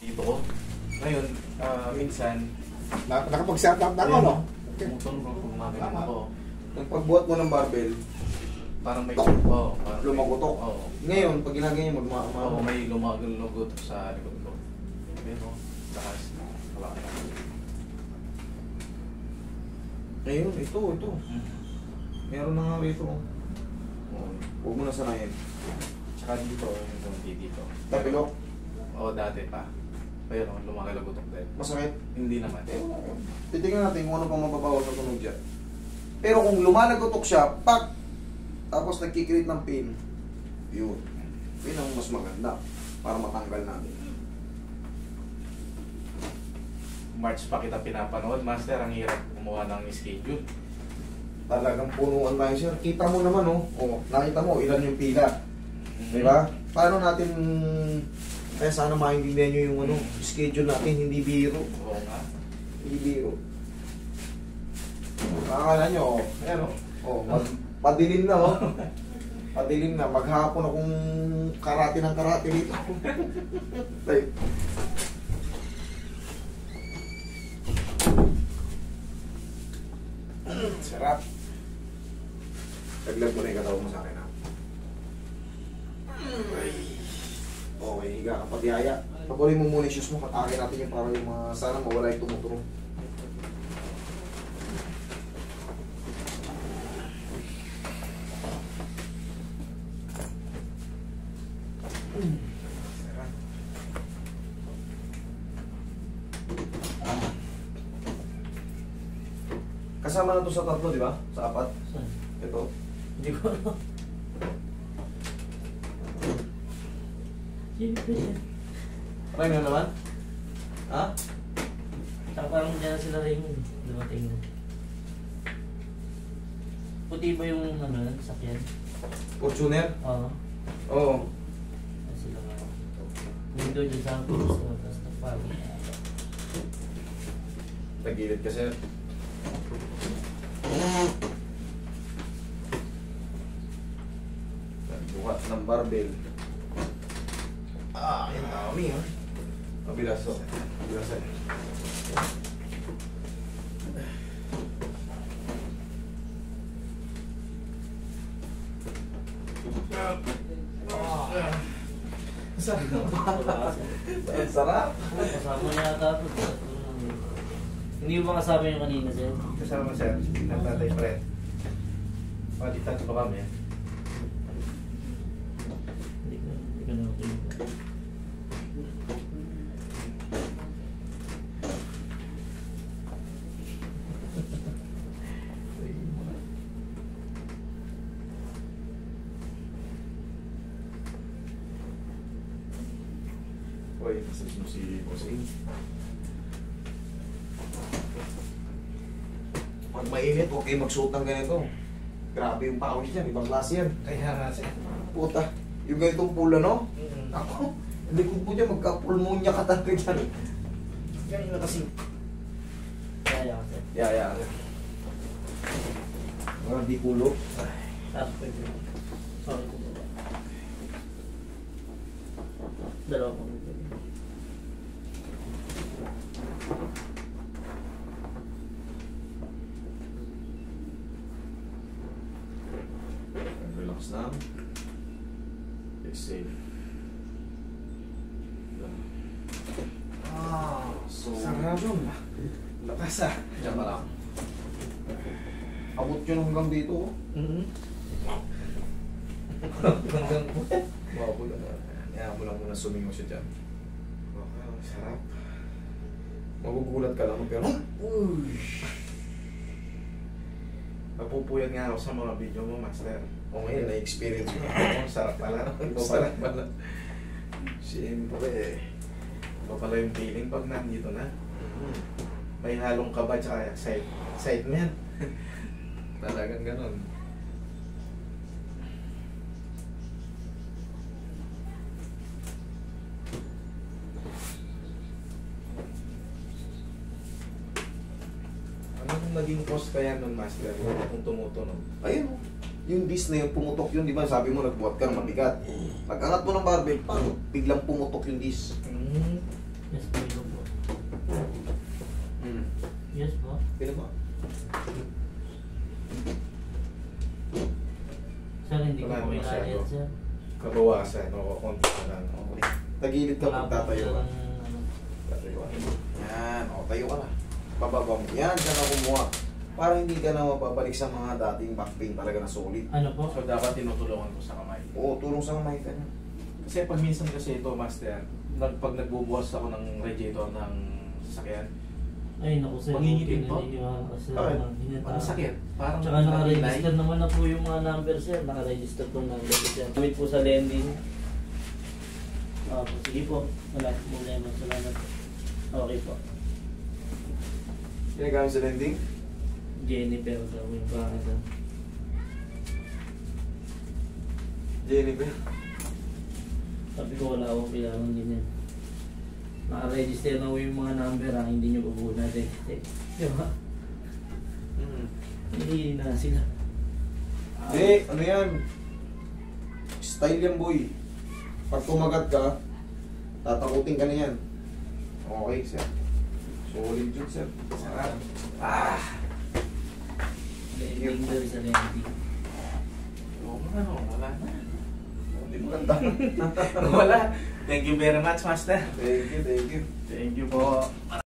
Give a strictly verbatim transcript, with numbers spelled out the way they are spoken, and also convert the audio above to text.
Dito ko. Ngayon, uh, minsan, Na, nakapag-set up na ako, no? Tumutong ko, kumagano ako. Nagpagbuhat mo ng barbell, Parang may Tok! oh, parang lumagutok. Oo. Ngayon, pag ginagaya mo, Oo, magmamahal. may lumagutok sa likod ko. Ayun o, taas. Wala ka na. Ngayon, ito, ito. Meron na nga rito. Oo. Huwag mo na sanayin. Tsaka dito, yung konti dito. Tapilok, Oo, dati pa. Ayun o, lumagalagutok din. masakit. Hindi naman. Eh, wala yun. Titingnan natin kung ano pang mababawas sa tunog dyan. Pero kung lumalagotok siya, pak! Tapos nagkikreate ng pain. Yun. Yun ang mas maganda para matanggal natin. March pa kita pinapanood, Master, ang hirap kumuha ng schedule. Talagang punuan tayo, sir. Kita mo naman, oh. Oh, nakita mo, ilan yung pila. Di ba? Paano natin... Kaya sana maintindihan nyo yung ano, schedule natin, hindi biro. Oo nga. Hindi biro. Nakakala nyo, oh. Ayan, oh. Oh, mag, padilim na, oh. Padilim na. Maghapon akong karate ng karate dito. Like, sarap. Taglag mo na yung katawan mo sa akin, ha? Okay, higa ka pag-yaya. Paguloy mo muna yung shoes mo, patakin natin yung para yung mga sana mawala yung tumutulong. Kasama na to sa tatlo, di ba? Sa apat. Ito. Hindi ko alam. Siyempre yan. Try mo naman? Ha? Saka parang dyan sila rin dumating na. Puti ba yung ano, sakyan? Fortuner? Oo. Oo. Yan sila nga. Hindi doon dyan sa akin. Tapos nagpagod. Tagilid ka, sir. Buhat ng barbell. Ah, yung dami, ha? Mabilas, oh. Mabilas, eh. Sarap. Sarap. Kasama yata ito. Hindi mo ba kasama yung kanina, sir? Kasama mo, sir. Nagtatay pa rin. Palitan ko kami. Hindi ko, hindi ko na makikita. Uy, massage mo si Bossing. Pag mainit, huwag kayo magsuot ng ganito. Grabe yung pawis niyan, ibang klase yan. Kaya nga, sir. Puta, yung ganitong pula, no? Mm-hmm. Ako, hindi ko po dyan, magka-pulmonya ka talaga dyan. Ganyan na kasi. Kaya ka, sir. Yaya. Mga di kulo. Tapos pwede mo. Sorry ko ba? Dalawa ko. Relax na. Stay safe. Ah, so... Sarap yun. Lakas ah. Diyan ka lang. Abot yun hanggang dito. Oh. Mm-hmm. Hanggang po. Wabo lang. Kaya mo lang muna sumingo siya dyan. Okay, sarap. Magugulat ka lang pero... Uy! Napupuyat nga ako sa mga video mo, Master. O ngayon, na-experience mo. Oo, sarap pala. Iba pala. Sarap pala. Siyempre eh. Iba pala yung feeling pag nandito na. May halong kaba tsaka excite- excitement. Talagang ganun. Anong naging cost kaya nun, Master? Kung tumutunog? Ayun oh. Yung disc na yung pumutok yun, di ba? Sabi mo, nagbuhat ka ng mabigat. Pag-angat mo ng barbell, pang, biglang pumutok yung disc. Mm. Yes, Hindi ko Wala po na kailangan masyado. yan, sir. Kabawasan, o konti na lang. Okay. Tagilid ka Wala pag po tatayo ka. silang, ano, Tatayo ka. Yan, o tayo ka na. Pababa mo. Yan, dyan ka kumuha. Para hindi ka na mapabalik sa mga dating back pain talaga na solid. Ano po? So dapat tinutulungan ko sa kamay. Oo, tulong sa kamay ka na. Kasi pag minsan kasi ito, master, nag, pag nagbubuhas ako ng radiator ng sasakyan, Ay, naku sir. Mangingitim po? Pinaniniwala ko, sir. Bakit? Ang hinata. ang sakit. Parang Tsaka naka-register naman na po yung mga number sir. Naka-register po number sir. Gamit po sa lending. Ah, po. Sige po. Wala po problema. Salamat po. Okay po. Ginagamit sa lending? Jennifer daw yung pangalan. Jennifer. Sabi ko wala akong kailangan ganyan. Naka-register na po yung mga number ha. Hindi nyo po po natin. Di ba? Mm. Hindi na sila. Hindi, ano yan? Style yan, boy. Pag tumagat ka, tatakutin ka na yan. Okay, sir. Solid yun, sir. Sarap. Ah! Lending daw sa lending. Oo, ano, wala na. Hindi maganda. Wala. Thank you very much, master. Thank you, thank you. Thank you po.